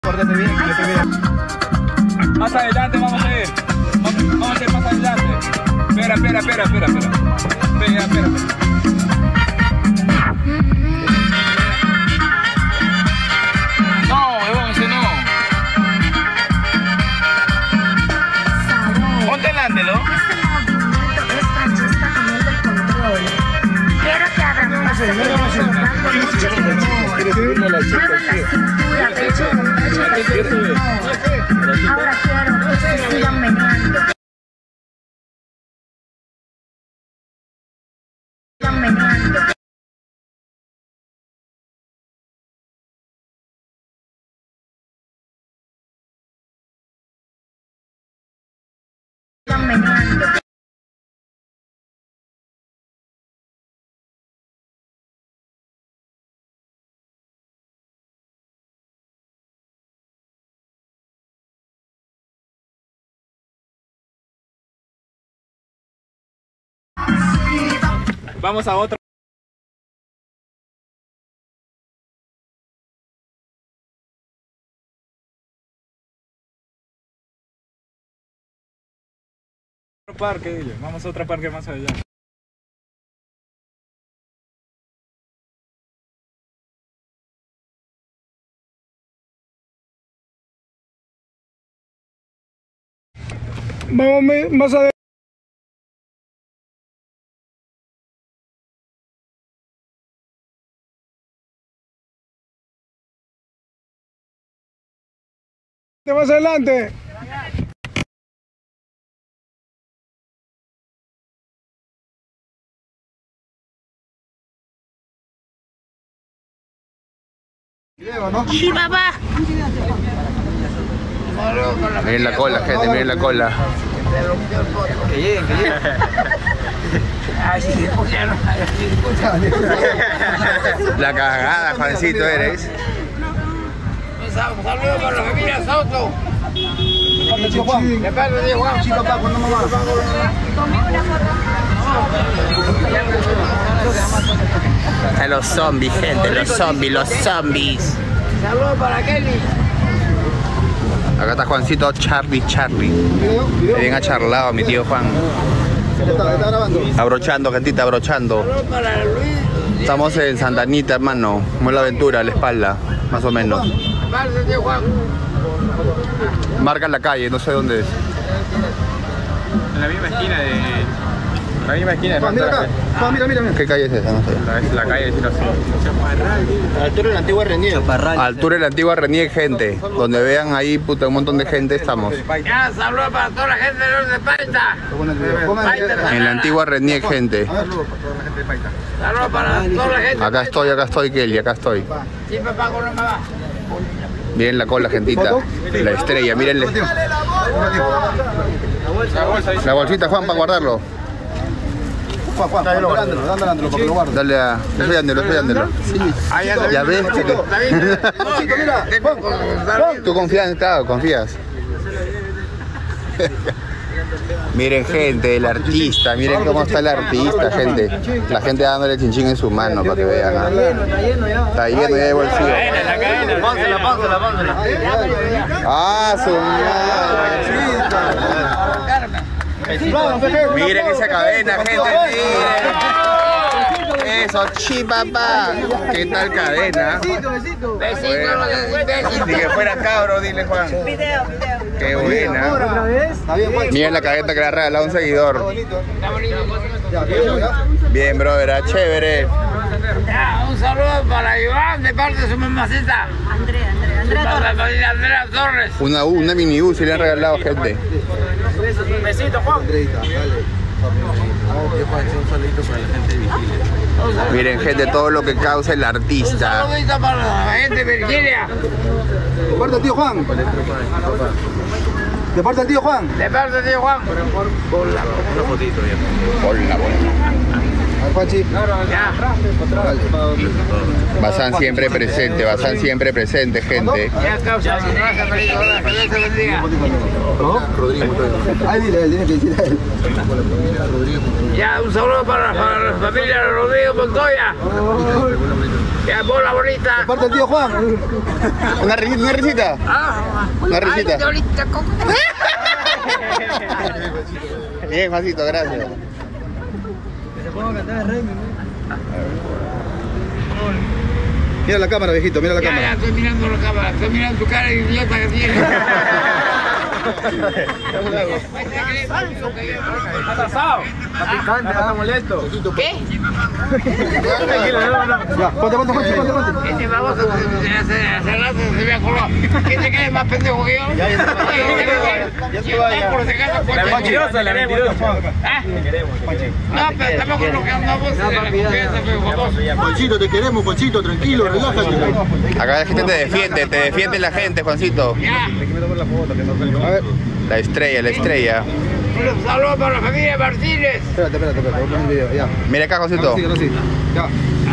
Pórtate bien, que yo te veo. Más adelante vamos a ir. Vamos a ir más adelante. Espera. Espera. No, huevón, ese no. Ponte delante, ¿no? Este movimiento es Francesca tomando el control. Quiero que hagan más dando mucho amor. Muevan la cintura, pecho con pecho, ahora quiero que se sigan meneando. Sigan meneando. Sigan meneando. Vamos a otro parque, dile. Vamos a otro parque más allá. Vamos más adelante. Más adelante. Sí, papá. Miren la cola, gente, miren la cola. Que lleguen. La cagada, Juancito, eres. Saludos para la familia Soto. De parte de Juan. Sí, papá, ¿cuándo mamá? A los zombies, gente, los zombies. Saludos para Kelly. Acá está Juancito, Charlie. Bien acharlado mi tío Juan. ¿Está grabando? Abrochando, gentita, abrochando. Saludos para Luis. Estamos en Santa Anita, hermano. Como la aventura, a la espalda, más o menos. De parte de Juan. Marca la calle, no sé dónde es. En la misma esquina de... La misma esquina de Juan, mira acá. Juan, mira. ¿Qué calle es esa? No sé. La calle de Chaparral. A la altura de la antigua Renier. A altura de la antigua Renier, gente. Donde vean ahí, puta, un montón de gente estamos. Ya, saludos para toda la gente de los de Paita. En la antigua Renier, gente. Saludos para toda la gente. Acá estoy, Kelly, acá estoy. Sí, papá, con la mamá. Miren la cola, gentita. La estrella, mírenle. La bolsita, Juan, para guardarlo. Juan, dándolo, porque lo guardo. Dale a... Estoy dándolo. Sí. Ya ves. Tú confías. Miren, gente, el artista. Miren cómo está el artista, gente. La gente dándole chinchín en su mano para que vean. Está lleno ya de bolsillo. La cadena. Pónsela. Ah, su madre. Miren esa cadena, gente. Miren. Eso, papá. ¿Qué tal cadena? Besitos. Ni que fuera cabro, dile, Juan. Video. Qué buena. Miren la cadena que le ha regalado un seguidor. Bien, brother, chévere. Ya, un saludo para Iván de parte de su mamacita. Para la familia Andrea Torres. Una mini U se le han regalado, gente. Besito, Juan. Un saludito para la gente de Vigilia. Miren, gente, todo lo que causa el Un artista. saludito para la gente de Virgilia. De parte del tío Juan. De parte del tío Juan. De parte de Juan. Una fotito ya. Hola, Juanchi. Ya. Bazán siempre presente, Bazán siempre presente, gente. Ya, causa. Gracias, Marito. Que Dios te bendiga. Ay, dile que decir a él. Ya, un saludo para la familia Rodrigo Montoya. Ya, bola bonita. De parte del tío Juan. Una risita. Una risita. Ay, ahorita, coco. Bien, Juancito, gracias. Mira la cámara, viejito, mira la Ya, cámara. estoy mirando la cámara. Estoy mirando tu cara de idiota que tienes. Está atrasado. Está picante, está molesto. ¿Qué? Ya, ponte. Este baboso hace rato se ve a color. ¿Quién te cree más pendejo que yo? Ya se vaya. Por si acaso, La mentirosa, la mentirosa. ¿Ah? No, pero tampoco lo que andamos de la confianza, pero famoso. Juanchito, te queremos, Juanchito, tranquilo, relájate. Acá la gente te defiende la gente, Juancito. Ya. A ver, La estrella. Un saludo para la familia Martínez. espérate, voy a poner el video, ya. Mira acá, Juancito. Ahora sí, ya.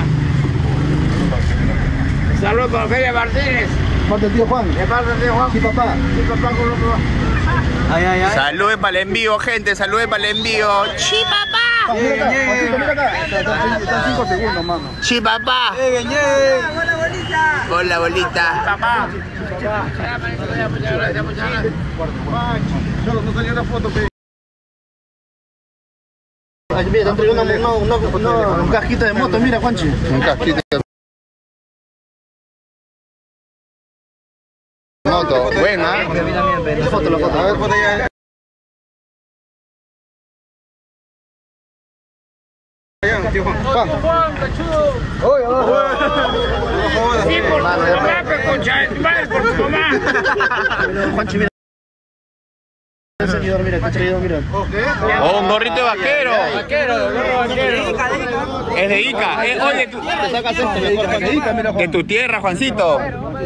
Un saludo para la familia Martínez. Parte del tío Juan. De parte de Juan. Sí, papá. Mi papá con otro. Saluden para el envío, gente, saluden para el envío. ¡Chi, papá! Mira acá, Juancito, mira acá. Están 5 segundos, mano. ¡Chi, papá! Hola, bolita. Papá. Muchas gracias. Solo no salió una foto, pe. Ay, mira, te entregó un casquito de moto, mira, Juanchi. Un casquito. Moto, buena. La foto. A ver, ponte ya. Tío Juan. Sí, por tu mamá, pe, concha de tu madre, por tu mamá. Juanchi, mira. El seguidor, mira, el seguidor, mira. Oh, un gorrito de vaquero. Es de Ica. Oye, Te sacas este mejor, Juanchi. Mira, de tu tierra, Juancito.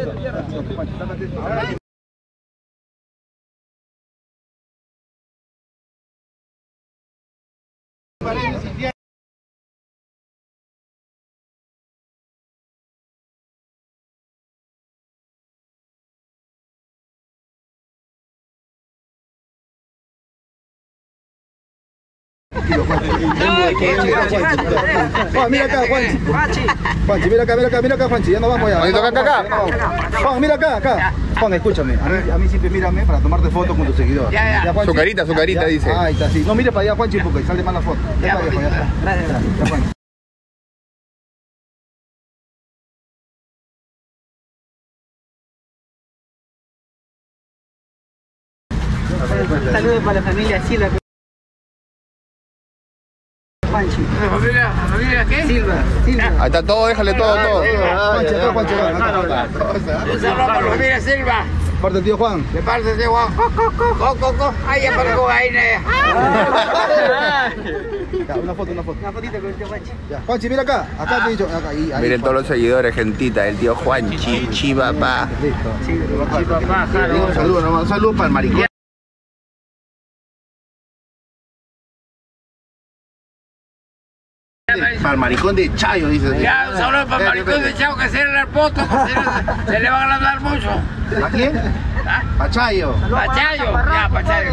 Juan, mira acá, Juanchi. Juanchi, mira acá, Juanchi. Ya nos vamos ya. Juanito, acá. Juan, mira acá. Juan, escúchame. A mí siempre mírame para tomarte foto con tu seguidor. Ya. Juanchi. Su carita, dice. Ahí está, sí. No mire para allá, Juanchi, porque sale mal la foto. Ya, Juan, ya. Ya, Juan. Saludos para la familia Silva. Juanchi. ¿La familia qué? Silva. Ahí está todo, déjale todo. Juanchi, acá, Juanchi, acá. Un saludo para la familia Silva. Parte del tío Juan. De parte de Juan. Co. Ahí apareció gallina. Ya, una foto. Una fotito con el tío Juanchi. Ya. Juanchi, mira acá. Acá te he dicho. Acá, ahí. Miren todos los seguidores, gentita, el tío Juan, chi, papá. Listo. Un saludo para el maricón. Para el maricón de Chayo, dice. Ya, un saludo para el maricón de Chao que cierra el poto, se le van a dar mucho. ¿A quién? A Chayo. Pachayo, ya, Pachayo.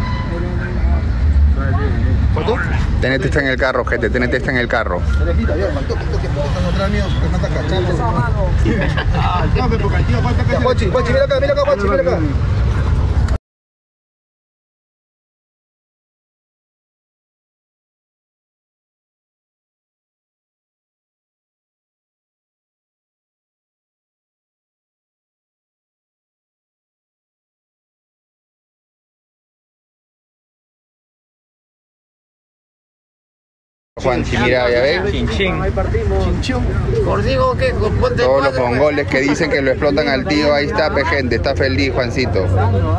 ¿Foto? Tenete está en el carro, gente, tenete está en el carro. Telejita, ya, toque, están atrás míos, que no está cachando. No, pero porque el tío Juan está cachando. Juanchi, mira acá, Juanchi, mira acá. Juanchi, mira, ya ves. Contigo que ponte Todos los mongoles que dicen que lo explotan al tío, ahí está, gente, está feliz, Juancito.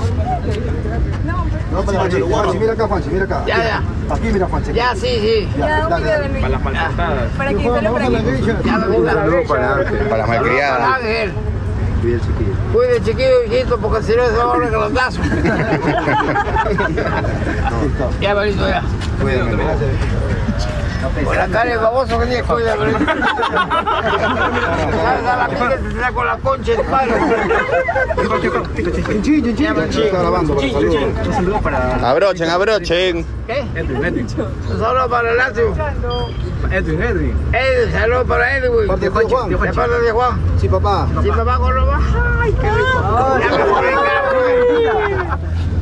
No, Juanchi, mira acá, Juanchi, mira acá. Ya. Aquí mira, Juanchi. Ya, sí. Ya, dale. Para las maltratadas. Para aquí, solo para aquí. Para las malcriadas. Ángel. Cuide chiquillo, hijito, porque si no se va a volver grandazo. Ya, bonito, ya. Cuídame. Con la cara de baboso que tiene, cuida, a la gente se da con la concha de palo. Está grabando, para Abrochen, abrochen. ¿Qué? Un saludo para el Lazio. Edwin, saludo para Edwin. Parte de Juan. De parte de Juan. Sí, papá. Sí, papá, con lo baja. Ay, qué rico. Ya me pone caro.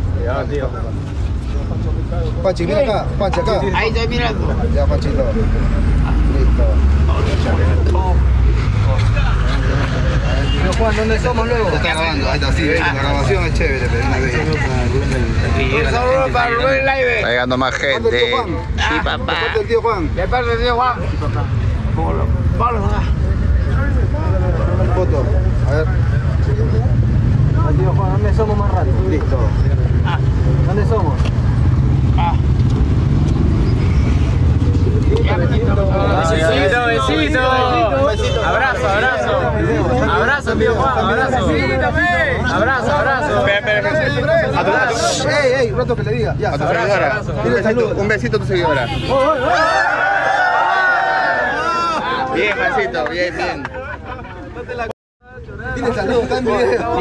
Panchi, mira acá. Panchi, acá. Ahí estoy mirando. Ya, Panchito. Listo. Juan, ¿dónde somos luego? Está grabando, ahí está, sí, la grabación es chévere, pero una vez. Un saludo para Rubén Está Live. llegando más Parte del gente. tío Juan. Sí, papá. Parte del tío Juan. De parte de Juan. Pablo, Foto. A ver. Tío Juan, ¿dónde somos más rato? Listo. ¿Dónde somos? Besito, besito. Abrazo, abrazo. Abrazo, tío Juan. Abrazo. Abrazo, abrazo. Ey, un rato que le diga. Ya. A tu seguidora. Un besito a tu seguidora. Bien, Juancito, bien, bien. Dile salud, está en video.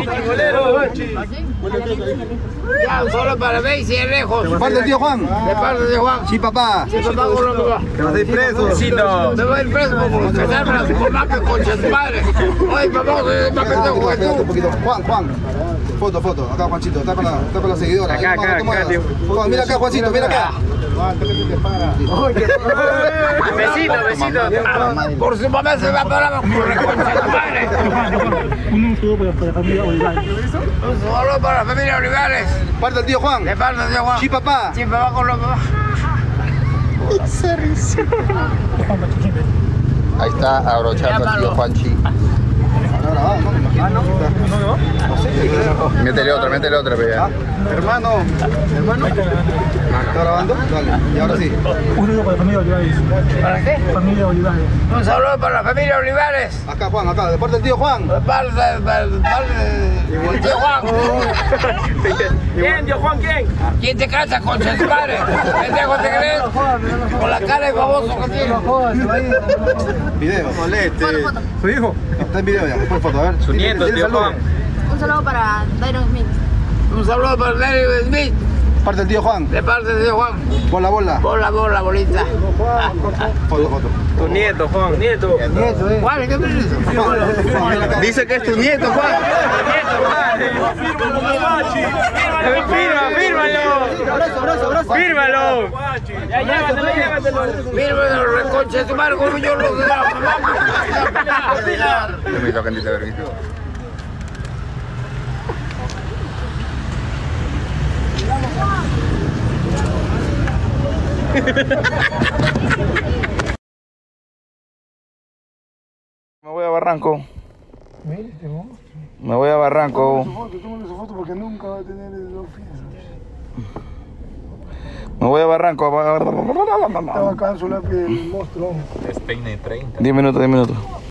ya, solo para ver si es lejos. Parte del tío Juan. De parte de Juan. Sí, papá. Sí, papá, con lo que va. Que vas a ir preso. Besito. Me voy a ir preso por casarme a su mamá que concha de su madre. Oye, papá, soy más pendejo que Espérate un tú. poquito. Juan. Foto. Acá, Juanchito. Está con la seguidora. Acá, Ahí, acá, toma. acá, tío. Juan, mira acá, Juancito, mira acá. Besito, besito. Por su mamá se va a parar por la concha de su madre. Un saludo para la familia Olivares. Un saludo para la familia Olivares. Parte del tío Juan. De parte de Juan. Sí, papá. Sí, papá, con lo que va. Ahí está abrochando el tío Juanchi. Métele otra, pero ya. Hermano. ¿Está grabando? Dale. Y ahora sí. Un saludo para la familia Olivares. ¿Para qué? Familia Olivares. Un saludo para la familia Olivares. Acá, Juan, acá. De parte del tío Juan. De parte del tío Juan. ¿Quién, tío Juan, quién? ¿Quién te casa, concha de su madre? ¿Pendejo te crees? Con la cara de baboso que tiene. Video. Su hijo. Está en video ya. Después foto, a ver. Su nieto, Dile tío salud. Juan. Un saludo para Dairon Smith. Un saludo para Larry Smith. Parte del tío Juan. De parte de Juan. Bola. Bola, bolita. Foto. Tu nieto, Juan, nieto. Juan, ¿qué me dices? Dice que es tu nieto, Juan. Fírmalo. Fírmalo. Ya, llévatelo. Mírame, reconcha de tu madre, como yo lo de la mamá. Permiso, Candita, permiso. Me voy a Barranco. Me voy a Barranco. Me voy a Barranco. Estaba acá en su lápiz del monstruo. 10 minutos.